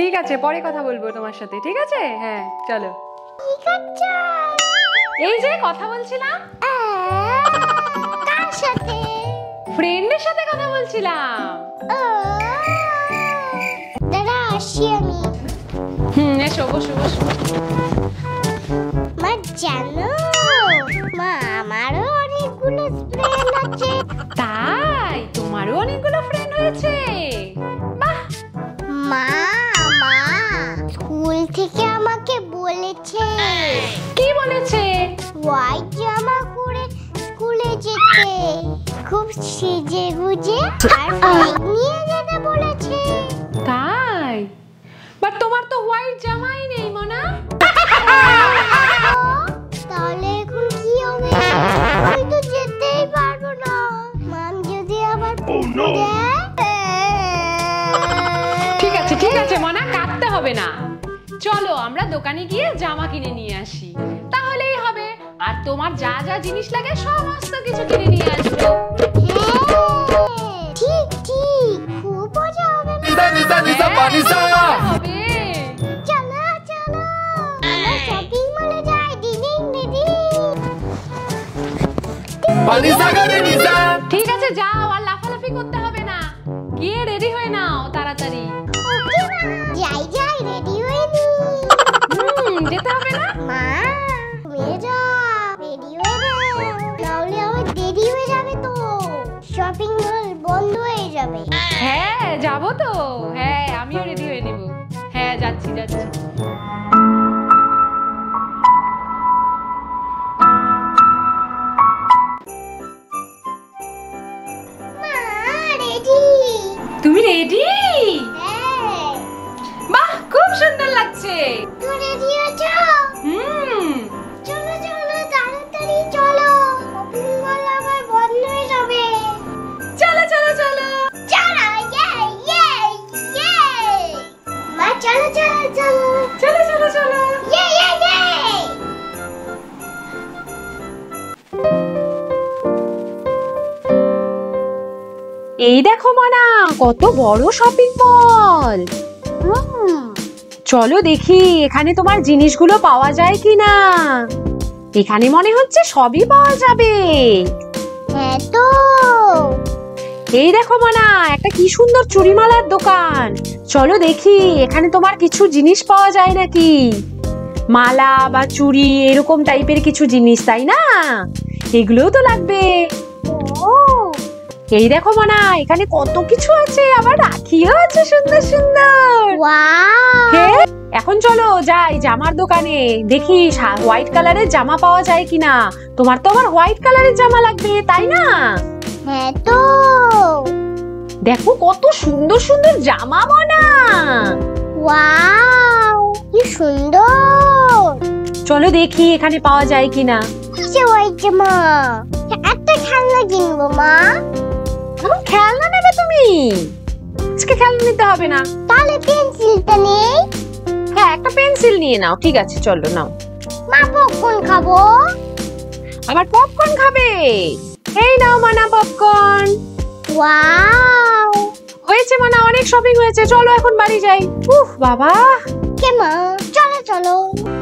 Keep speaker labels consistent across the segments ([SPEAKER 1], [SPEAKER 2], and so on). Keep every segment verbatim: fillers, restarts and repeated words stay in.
[SPEAKER 1] ঠিক আছে, পরে কথা বলবো তোমার সাথে, ঠিক আছে? হ্যাঁ চলো।
[SPEAKER 2] ঠিক আছে।
[SPEAKER 1] এই যে কথা বলছিলাম।
[SPEAKER 2] কার সাথে?
[SPEAKER 1] ফ্রেন্ডের সাথে কথা বলছিলাম।
[SPEAKER 2] দাদা আসি আমি।
[SPEAKER 1] হুম, এসো, বসো বসো।
[SPEAKER 2] মা জানো, মা আমারও অনেকগুলো ফ্রেন্ড আছে।
[SPEAKER 1] তাই? তোমারও অনেকগুলো ফ্রেন্ড হয়েছে? বাহ।
[SPEAKER 2] মা মা স্কুল থেকে আমাকে বলেছে।
[SPEAKER 1] কি বলেছে?
[SPEAKER 2] হোয়াইট জামা পরে স্কুলে যেতে, খুব সেজে গুজে আর ব্যাগ নিয়ে যেতে বলেছে।
[SPEAKER 1] তাই? বাট তোমার তো হোয়াইট জামাই নেই মনা।
[SPEAKER 2] তাহলে এখন কি হবে? আমি তো যেতেই পারবো না। মাম যদি আবার
[SPEAKER 1] ঠিক আছে ঠিক আছে মনা, কাঁদতে হবে না। চলো আমরা দোকানে গিয়ে জামা কিনে নিয়ে আসি, তাহলেই হবে। আর তোমার যা যা জিনিস লাগে সমস্ত কিছু কিনে নিয়ে আসবো।
[SPEAKER 2] ঠিক ঠিক, খুব মজা হবে না?
[SPEAKER 1] হবে।
[SPEAKER 2] চলো চলো আমরা শপিং মলে যাই। দিদি দিদি
[SPEAKER 1] ঠিক আছে যাও, আর লাফালাফি করতে হবে না। গিয়ে রেডি হয়ে নাও তাড়াতাড়ি।
[SPEAKER 2] ওকে মা, যাই যাই রেডি হয়ে নি।
[SPEAKER 1] হুম, যেতে হবে না?
[SPEAKER 2] মা তুমি যাও, রেডি হয়ে নাও, নাহলে আমার দেরি হয়ে যাবে তো। শপিং মল বন্ধ হয়ে যাবে।
[SPEAKER 1] হ্যাঁ যাবো তো, হ্যাঁ আমিও রেডি হয়ে নিব। হ্যাঁ যাচ্ছি যাচ্ছি।
[SPEAKER 2] মা রেডি।
[SPEAKER 1] তুমি রেডি?
[SPEAKER 2] হ্যাঁ।
[SPEAKER 1] বাহ, খুব সুন্দর লাগছে।
[SPEAKER 2] তুমি রেডি আছো?
[SPEAKER 1] হুম।
[SPEAKER 2] চলো চলো তাড়াতাড়ি চলো, শপিং মল আবার বন্ধ হয়ে যাবে।
[SPEAKER 1] চলো চলো চলো
[SPEAKER 2] চলো, ইয়ে ইয়ে ইয়ে। মা চলো চলো চলো
[SPEAKER 1] চলো চলো চলো।
[SPEAKER 2] ইয়ে ইয়ে ইয়ে।
[SPEAKER 1] এই দেখো মনা, কত বড় শপিং মল। চলো দেখি এখানে তোমার জিনিসগুলো পাওয়া যায় কিনা। এখানে মনে হচ্ছে সবই পাওয়া যাবে।
[SPEAKER 2] হ্যাঁ তো।
[SPEAKER 1] এই দেখো মনা, একটা কি সুন্দর চুড়িমালার দোকান। চলো দেখি এখানে তোমার কিছু জিনিস পাওয়া যায় নাকি। মালা বা চুড়ি এরকম টাইপের কিছু জিনিস, তাই না? এগুলোও তো লাগবে।
[SPEAKER 2] ও
[SPEAKER 1] এই দেখো মনা, এখানে কত কিছু আছে, আবার রাখিও আছে সুন্দর সুন্দর।
[SPEAKER 2] ওয়াও।
[SPEAKER 1] হ্যাঁ, এখন চলো যাই জামার দোকানে, দেখি হোয়াইট কালারের জামা পাওয়া যায় কিনা। তোমার তো আবার হোয়াইট কালারের জামা লাগবে, তাই না?
[SPEAKER 2] হ্যাঁ তো।
[SPEAKER 1] দেখো কত সুন্দর সুন্দর জামা মনা।
[SPEAKER 2] ওয়াও কি সুন্দর।
[SPEAKER 1] চলো দেখি এখানে পাওয়া যায় কিনা।
[SPEAKER 2] কিসে হোয়াইট জামা? একটা খেলনা কিনবো মা।
[SPEAKER 1] এখন খেলনা নেবে তুমি? আজকে খেলনা নিতে হবে না।
[SPEAKER 2] তাহলে পেন্সিলটা নেই?
[SPEAKER 1] হ্যাঁ, একটা পেন্সিল নিয়ে নাও। ঠিক আছে চলো নাও।
[SPEAKER 2] মা পপকর্ন খাবো।
[SPEAKER 1] আবার পপকর্ন খাবে? এই নাও মানা পপকর্ন।
[SPEAKER 2] ওয়াও।
[SPEAKER 1] হয়েছে মানা, অনেক শপিং হয়েছে, চলো এখন বাড়ি যাই। উফ বাবা।
[SPEAKER 2] কে মা, চলো চলো।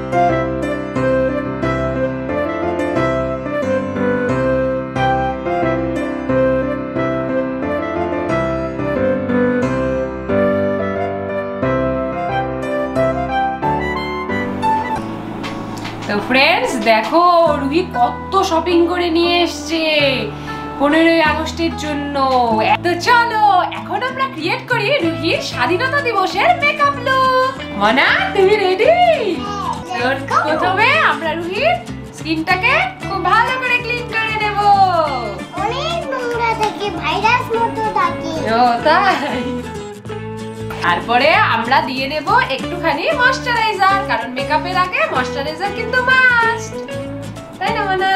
[SPEAKER 1] তো ফ্রেন্ডস দেখো, রুহি কত শপিং করে নিয়ে এসেছে পনেরোই আগস্টের জন্য। তো চলো এখন আমরা ক্রিয়েট করি রুহির স্বাধীনতা দিবসের মেকআপ লুক। মনা তুমি রেডি? প্রথমে আমরা রুহির স্কিনটাকে খুব ভালো করে ক্লিন করে নেব।
[SPEAKER 2] অনেক নোংরা থাকে, ভাইরাস মতো থাকে।
[SPEAKER 1] ও তাই? তারপরে আমরা দিয়ে নেব একটুখানি ময়শ্চারাইজার, কারণ মেকআপের আগে ময়শ্চারাইজার কিন্তু মাস্ট, তাই না মনা?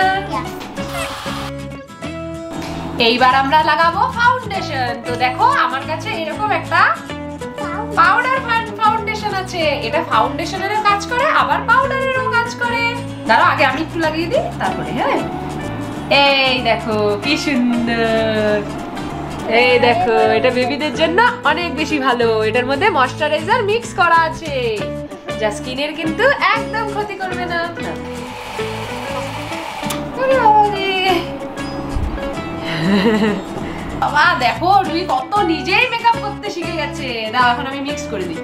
[SPEAKER 1] এইবার আমরা লাগাবো ফাউন্ডেশন। তো দেখো আমার কাছে এরকম একটা পাউডার ফাউন্ডেশন আছে। এটা ফাউন্ডেশনেরও কাজ করে আবার পাউডারেরও কাজ করে। দাঁড়াও আগে আমি একটু লাগিয়ে দিই তারপরে। হ্যাঁ এই দেখো কি সুন্দর। এই দেখো, এটা বেবিদের জন্য অনেক বেশি ভালো। এটার মধ্যে ময়শ্চারাইজার মিক্স করা আছে, যা স্কিনের কিন্তু একদম ক্ষতি করবে না। বাবা দেখো, রুই কত নিজেই মেকআপ করতে শিখে গেছে। দাও এখন আমি মিক্স করে দিই।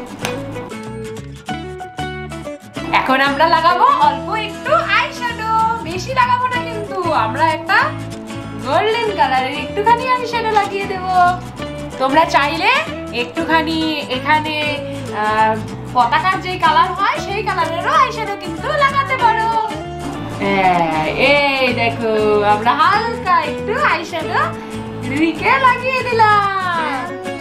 [SPEAKER 1] এখন আমরা লাগাবো অল্প একটু আইশ্যাডো, বেশি লাগাবো না কিন্তু। আমরা একটা গোল্ডেন কালারের একটুখানি আইশ্যাডো লাগিয়ে দেব। তোমরা চাইলে একটুখানি এখানে পতাকার যে কালার হয় সেই কালারেরও আইশ্যাডো কিন্তু লাগাতে পারো। এই দেখো, আমরা হালকা একটু আইশ্যাডো রুইকে লাগিয়ে দিলাম।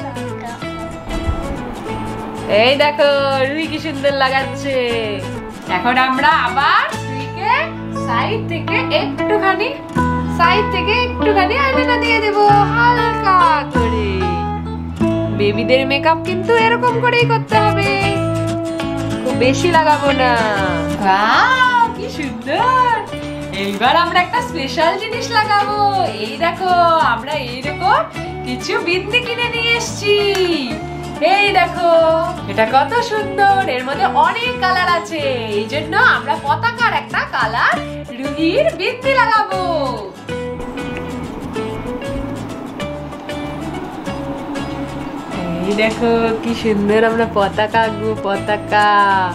[SPEAKER 1] এই দেখো, রুই কি সুন্দর লাগাচ্ছে। এখন আমরা আবার রুইকে সাইড থেকে একটুখানি সাইড থেকে একটুখানি আইলাইনার দিয়ে দেব হালকা করে। বেবিদের মেকআপ কিন্তু এরকম করেই করতে হবে, খুব বেশি লাগাবো না। ওয়াও কি সুন্দর। এইবার আমরা একটা স্পেশাল জিনিস লাগাবো। এই দেখো, আমরা এইরকম কিছু বিন্দি কিনে নিয়ে এসেছি। এই দেখো, এটা কত সুন্দর। এর মধ্যে অনেক কালার আছে, এই জন্য আমরা পতাকার একটা কালার রুহির বিন্দি লাগাবো। এই দেখো কি সুন্দর আমরা পতাকা আঁকবো, পতাকা।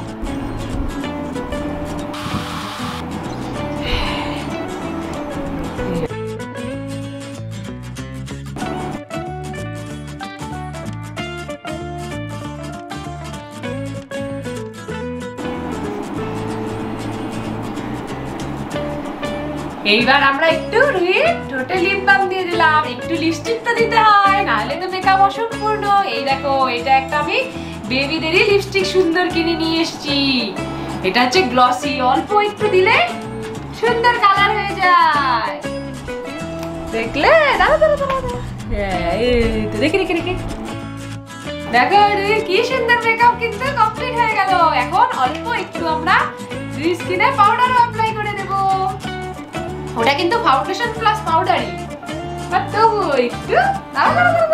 [SPEAKER 1] এইবার আমরা একটু রুহির ঠোঁটে লিপ বাম দিয়ে দিলাম। একটু লিপস্টিক তো দিতে হয়, নাহলে তো মেকআপ অসম্পূর্ণ। এই দেখো, এটা একটা আমি বেবিদেরই লিপস্টিক সুন্দর কিনে নিয়ে এসেছি। এটা হচ্ছে গ্লসি, অল্প একটু দিলে সুন্দর কালার হয়ে যায়। দেখলে? দাঁড়া দাঁড়া দাঁড়া, এই তো দেখি দেখি দেখি। দেখো রুহির কি সুন্দর মেকআপ কিন্তু কমপ্লিট হয়ে গেল। এখন অল্প একটু আমরা রুহির স্কিনে পাউডারও অ্যাপ্লাই করে দেব। ওটা কিন্তু ফাউন্ডেশন প্লাস পাউডারই, বাট তবু একটু দাঁড়া দাঁড়া দাঁড়া।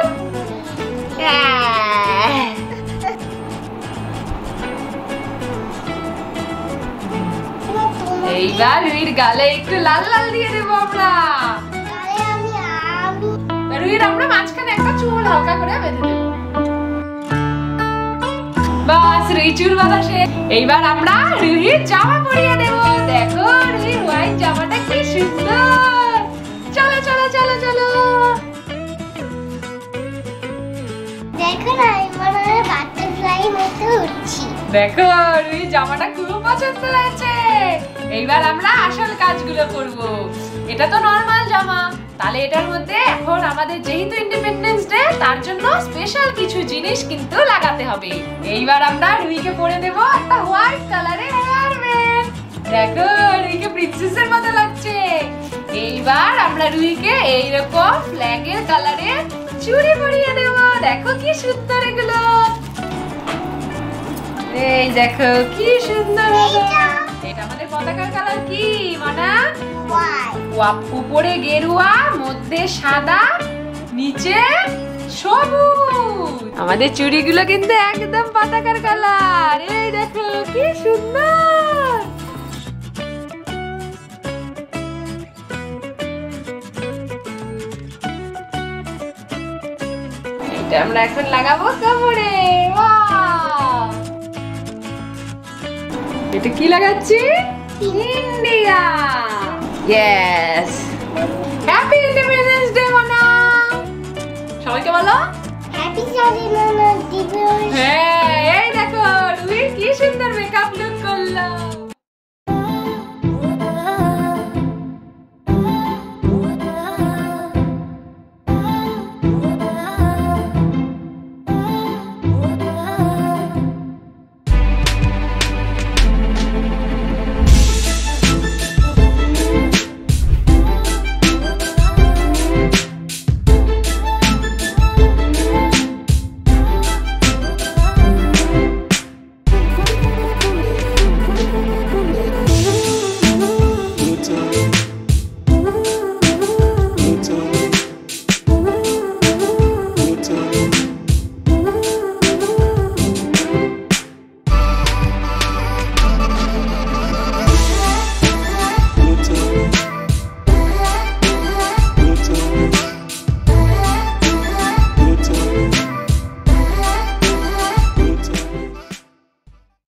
[SPEAKER 1] এইবার রুহির গালে একটু লাল লাল দিয়ে দেবো আমরা। রুহির আমরা মাঝখানে একটা চুল হালকা করে বেঁধে দেবো। বাস, রুহি চুল বাঁধা শেষ। এইবার আমরা রুহির জামা পরিয়ে দেবো। দেখো রুহির হোয়াইট জামাটা কি সুন্দর। চলো চলো চলো চলো।
[SPEAKER 2] দেখো না, মনে হয় বাটারফ্লাই মতো উড়ছি।
[SPEAKER 1] দেখো রুহির জামাটা খুব পছন্দ হয়েছে। এইবার আমরা আসল কাজগুলো করব। এটা তো নরমাল জামা, তাহলে এটার মধ্যে এখন আমাদের যেহেতু ইন্ডিপেন্ডেন্স ডে, তার জন্য স্পেশাল কিছু জিনিস কিন্তু লাগাতে হবে। এইবার আমরা রুহিকে পরে দেব একটা হোয়াইট কালারের হেয়ার ব্যান্ড। দেখো রুহিকে প্রিন্সেসের মতো লাগছে। এইবার আমরা রুহিকে এইরকম ফ্ল্যাগের কালারের চুড়ি পরিয়ে দেব। দেখো কি সুন্দর এগুলো। এই দেখো কি সুন্দর হলো। এটা আমাদের পতাকার কালার কি মানা? হোয়াইট। উপরে গেরুয়া, মধ্যে সাদা, নিচে সবুজ। আমাদের চুড়িগুলো কিন্তু একদম পতাকার কালার। এই দেখো কি সুন্দর। এটা আমরা এখন লাগাবো কোমরে। ওয়াও, এটা কি লাগাচ্ছি? India. Yes, happy Independence Day মানা। সবাইকে বলো
[SPEAKER 2] হ্যাপি স্বাধীনতা দিবস।
[SPEAKER 1] হ্যাঁ, এই দেখো রুহি কি সুন্দর মেকআপ।